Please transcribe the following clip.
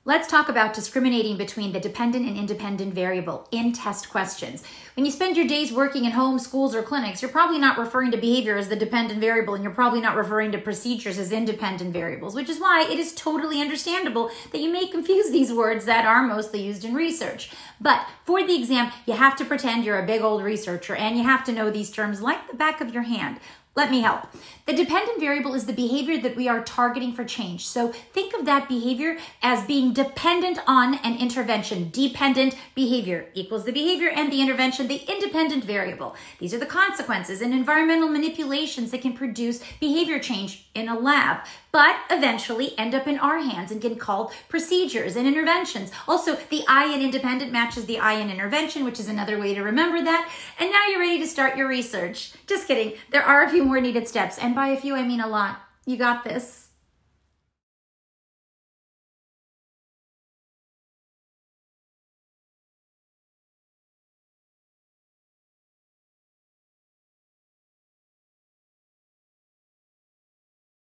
Let's talk about discriminating between the dependent and independent variable in test questions. When you spend your days working in homes, schools, or clinics, you're probably not referring to behavior as the dependent variable, and you're probably not referring to procedures as independent variables, which is why it is totally understandable that you may confuse these words that are mostly used in research. But for the exam, you have to pretend you're a big old researcher, and you have to know these terms like the back of your hand. Let me help. The dependent variable is the behavior that we are targeting for change. So think of that behavior as being dependent on an intervention. Dependent behavior equals the behavior and the intervention, the independent variable. These are the consequences and environmental manipulations that can produce behavior change in a lab, but eventually end up in our hands and get called procedures and interventions. Also, the I in independent matches the I in intervention, which is another way to remember that. And now you're ready to start your research. Just kidding. There are a few more needed steps, and by a few I mean a lot. You got this.